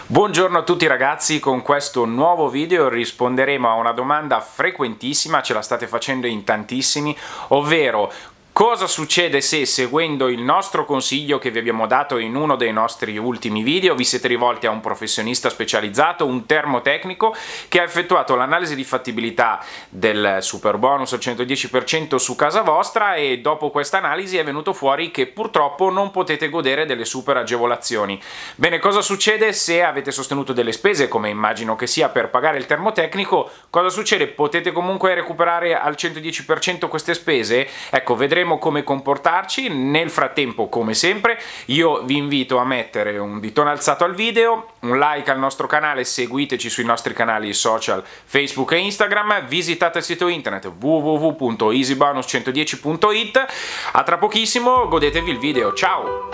Buongiorno a tutti ragazzi, con questo nuovo video risponderemo a una domanda frequentissima, ce la state facendo in tantissimi, ovvero cosa succede se, seguendo il nostro consiglio che vi abbiamo dato in uno dei nostri ultimi video, vi siete rivolti a un professionista specializzato, un termotecnico, che ha effettuato l'analisi di fattibilità del superbonus al 110% su casa vostra e dopo questa analisi è venuto fuori che purtroppo non potete godere delle super agevolazioni. Bene, cosa succede se avete sostenuto delle spese, come immagino che sia, per pagare il termotecnico? Cosa succede? Potete comunque recuperare al 110% queste spese? Ecco, vedremo come comportarci. Nel frattempo, come sempre, io vi invito a mettere un ditone alzato al video, un like al nostro canale, seguiteci sui nostri canali social Facebook e Instagram, visitate il sito internet www.easybonus110.it. A tra pochissimo, godetevi il video, ciao!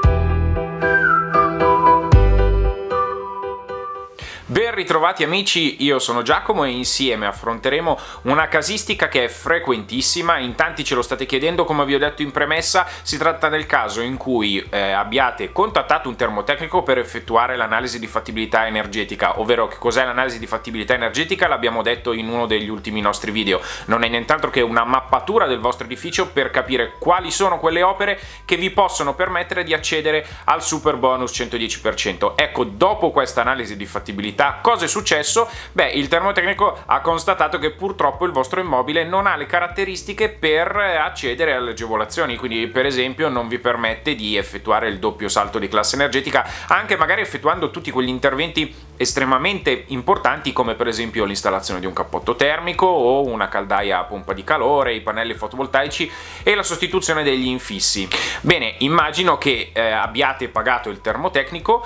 Ben ritrovati amici, io sono Giacomo e insieme affronteremo una casistica che è frequentissima, in tanti ce lo state chiedendo. Come vi ho detto in premessa, si tratta del caso in cui abbiate contattato un termotecnico per effettuare l'analisi di fattibilità energetica, ovvero che cos'è l'analisi di fattibilità energetica l'abbiamo detto in uno degli ultimi nostri video. Non è nient'altro che una mappatura del vostro edificio per capire quali sono quelle opere che vi possono permettere di accedere al super bonus 110%. Ecco, dopo questa analisi di fattibilità cosa è successo? Beh, il termotecnico ha constatato che purtroppo il vostro immobile non ha le caratteristiche per accedere alle agevolazioni, quindi per esempio non vi permette di effettuare il doppio salto di classe energetica, anche magari effettuando tutti quegli interventi estremamente importanti come per esempio l'installazione di un cappotto termico o una caldaia a pompa di calore, i pannelli fotovoltaici e la sostituzione degli infissi. Bene, immagino che abbiate pagato il termotecnico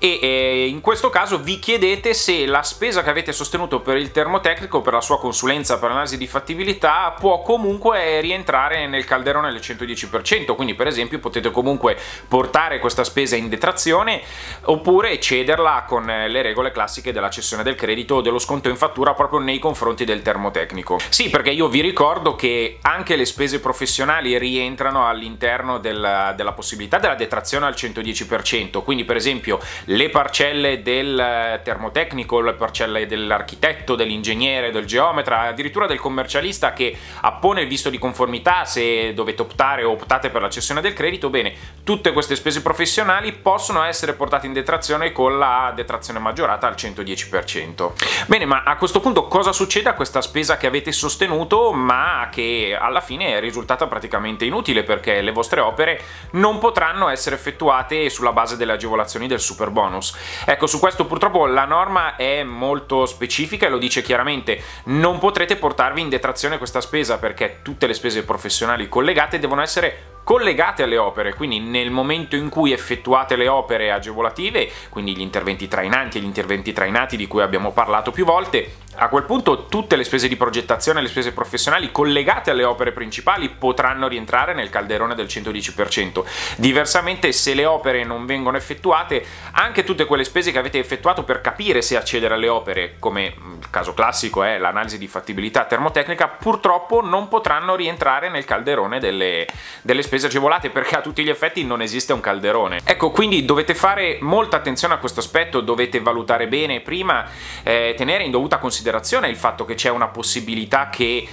e in questo caso vi chiedete se la spesa che avete sostenuto per il termotecnico, per la sua consulenza, per l'analisi di fattibilità, può comunque rientrare nel calderone del 110%, quindi per esempio potete comunque portare questa spesa in detrazione oppure cederla con le regole classiche della cessione del credito o dello sconto in fattura proprio nei confronti del termotecnico. Sì, perché io vi ricordo che anche le spese professionali rientrano all'interno della possibilità della detrazione al 110%, quindi per esempio le parcelle del termotecnico, le parcelle dell'architetto, dell'ingegnere, del geometra, addirittura del commercialista che appone il visto di conformità, se dovete optare o optate per la cessione del credito. Bene, tutte queste spese professionali possono essere portate in detrazione con la detrazione maggiorata al 110%. Bene, ma a questo punto cosa succede a questa spesa che avete sostenuto ma che alla fine è risultata praticamente inutile, perché le vostre opere non potranno essere effettuate sulla base delle agevolazioni del super bonus? Ecco, su questo purtroppo la norma è molto specifica e lo dice chiaramente: non potrete portarvi in detrazione questa spesa, perché tutte le spese professionali collegate devono essere collegate alle opere, quindi nel momento in cui effettuate le opere agevolative, quindi gli interventi trainanti e gli interventi trainati di cui abbiamo parlato più volte, a quel punto tutte le spese di progettazione e le spese professionali collegate alle opere principali potranno rientrare nel calderone del 110%. Diversamente, se le opere non vengono effettuate, anche tutte quelle spese che avete effettuato per capire se accedere alle opere, come il caso classico è l'analisi di fattibilità termotecnica, purtroppo non potranno rientrare nel calderone delle spese agevolate, perché a tutti gli effetti non esiste un calderone. Ecco, quindi dovete fare molta attenzione a questo aspetto, dovete valutare bene prima, tenere in dovuta considerazione il fatto che c'è una possibilità che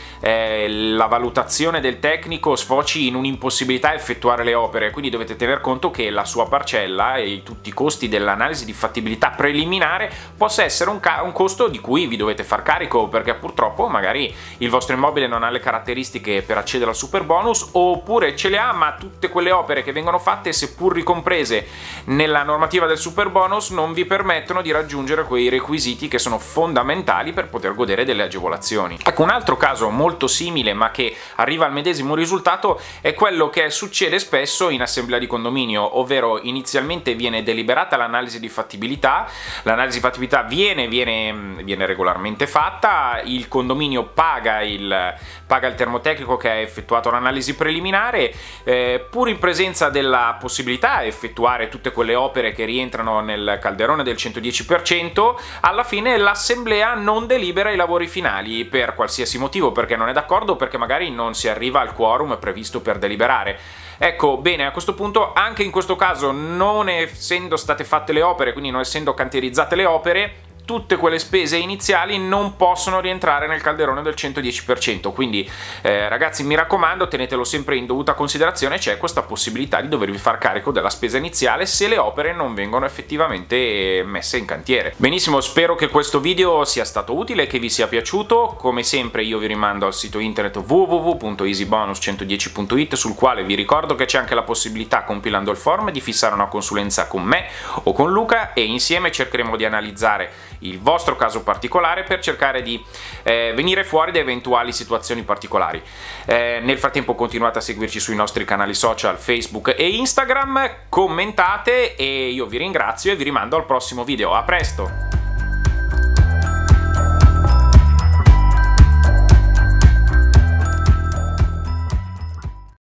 la valutazione del tecnico sfoci in un'impossibilità a effettuare le opere, quindi dovete tener conto che la sua parcella e tutti i costi dell'analisi di fattibilità preliminare possa essere un costo di cui vi dovete far carico, perché purtroppo magari il vostro immobile non ha le caratteristiche per accedere al super bonus, oppure ce le ha ma tutte quelle opere che vengono fatte, seppur ricomprese nella normativa del super bonus, non vi permettono di raggiungere quei requisiti che sono fondamentali per poter godere delle agevolazioni. Ecco, un altro caso molto simile ma che arriva al medesimo risultato è quello che succede spesso in assemblea di condominio, ovvero inizialmente viene deliberata l'analisi di fattibilità, l'analisi di fattibilità viene regolarmente fatta, il condominio paga il termotecnico che ha effettuato l'analisi preliminare, pur in presenza della possibilità di effettuare tutte quelle opere che rientrano nel calderone del 110%, alla fine l'assemblea non delibera i lavori finali per qualsiasi motivo, perché non è d'accordo, perché magari non si arriva al quorum previsto per deliberare. Ecco, bene, a questo punto, anche in questo caso, non essendo state fatte le opere, quindi non essendo cantierizzate le opere, tutte quelle spese iniziali non possono rientrare nel calderone del 110%, quindi ragazzi, mi raccomando, tenetelo sempre in dovuta considerazione, c'è questa possibilità di dovervi far carico della spesa iniziale se le opere non vengono effettivamente messe in cantiere. Benissimo, spero che questo video sia stato utile e che vi sia piaciuto. Come sempre io vi rimando al sito internet www.easybonus110.it, sul quale vi ricordo che c'è anche la possibilità, compilando il form, di fissare una consulenza con me o con Luca, e insieme cercheremo di analizzare il vostro caso particolare per cercare di venire fuori da eventuali situazioni particolari. Nel frattempo continuate a seguirci sui nostri canali social Facebook e Instagram, commentate, e io vi ringrazio e vi rimando al prossimo video. A presto!